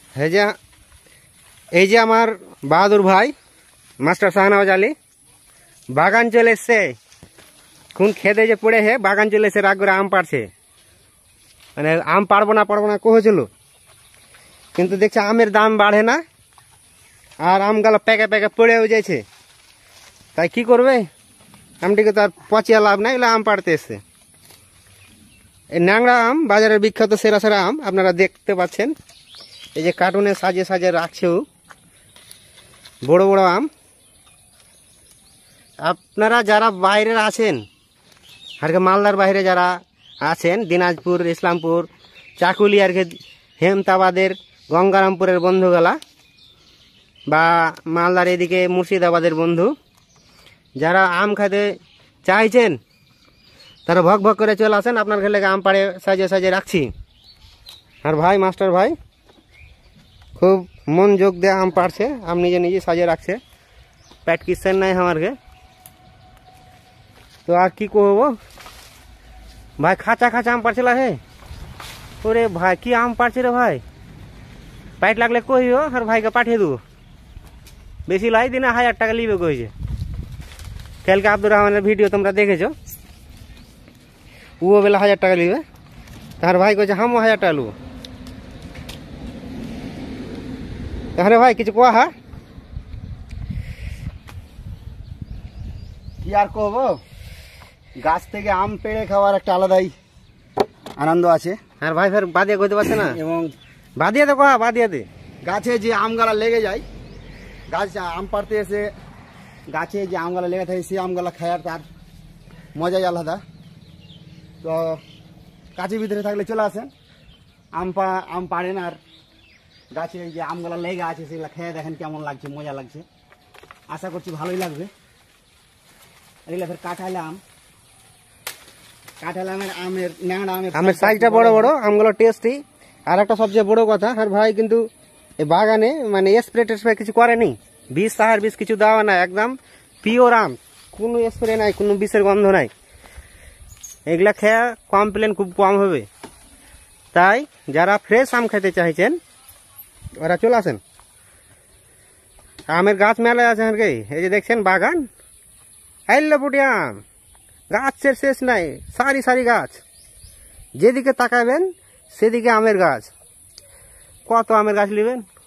এই যে আমার বাহাদুর ভাই মাস্টার শাহনওয়াজ আলী বাগান চলে এসছে। কোন খেতে যে পড়ে হে বাগান চলে এসে রাগ করে আম পাড়ছে। মানে আম পারবো না কহেছিল, কিন্তু দেখছে আমের দাম বাড়ে না আর আমগুলো প্যাকে প্যাকে পড়েও যাচ্ছে। তাই কি করবে, আমটিকে তো আর পচিয়া লাভ নাই, আম পাড়তে এসছে। এই ন্যাংরা আম বাজারের বিখ্যাত সেরা সেরা আম আপনারা দেখতে পাচ্ছেন। এই যে কার্টুনে সাজিয়ে সাজিয়ে রাখছেও বড় বড় আম। আপনারা যারা বাইরের আছেন আর মালদার বাইরে যারা আছেন, দিনাজপুর, ইসলামপুর, চাকুলিয়ার, হেমতাবাদের, গঙ্গারামপুরের বন্ধুগুলা বা মালদার এদিকে মুর্শিদাবাদের বন্ধু যারা আম খেতে চাইছেন তারা ভক ভক করে চলে আসেন। আপনার ঘরে আম পাড়ে সাজিয়ে সাজিয়ে রাখছি। আর ভাই মাস্টার ভাই খুব মন যোগ দিয়ে আম পাড়ছে, আম নিজে নিজে সাজিয়ে রাখছে। প্যাট কিসেন নাই আমারকে। তো আর কি করবো ভাই, খাঁচা খাঁচা আম পাড়ছিল হে। ওরে ভাই কি আম পাড়ছে রে ভাই, পাইট লাগলে কহিও আর ভাইকে পাঠিয়ে দেবো। বেশি লাই দিনে 1000 টাকা লিবে কইছে। কালকে আব্দুর রহমানের ভিডিও তোমরা দেখেছো, ও বেলা 1000 টাকা লিবে, তার ভাই কইছে হামও 1000 টাকা লুবো। তাহলে ভাই কিছু কোয়া হা কি আর করবো, গাছ থেকে আম পেড়ে খাওয়ার একটা আলাদাই আনন্দ আছে। আর ভাই ফের বাদিয়া কইতে পারছে না, এবং বাদিয়া তো কোয়া, বাদিয়া দে। গাছে যে আমগালা লেগে যায়, গাছ আম পাড়তে এসে গাছে যে আমগালা লেগে থাকে সেই আমগালা খাওয়ার তার মজাই আলাদা। তো কাছের ভিতরে থাকলে চলে আসেন, আম পাড়েন আর গাছে যে আমগালা লেগে আছে সেগুলো খেয়ে দেখেন কেমন লাগছে, মজা লাগছে। আশা করছি ভালোই লাগবে। এগুলো ফের কাঁঠাল আম, কাঁঠাল আমের ন্যাংরা আমের সাইজটা বড় বড়, আমগুলো টেস্টি। আর একটা সবচেয়ে বড় কথা, আর ভাই কিন্তু এই বাগানে মানে স্প্রে টেস্প্রে কিছু করেনি, বিষ সাহার বিষ কিছু দেওয়া না, একদম পিওর আম, কোনো স্প্রে নাই, কোনো বিষের গন্ধ নাই। এগুলা খেয়ে কমপ্লেন খুব কম হবে। তাই যারা ফ্রেশ আম খেতে চাইছেন ওরা চলে আসেন। আমের গাছ মেলায় আছে আর কি, এই যে দেখছেন বাগান, পুটি আম গাছের শেষ নাই, সারি সারি গাছ, যেদিকে তাকাবেন সেদিকে আমের গাছ। কত আমের গাছ নেবেন,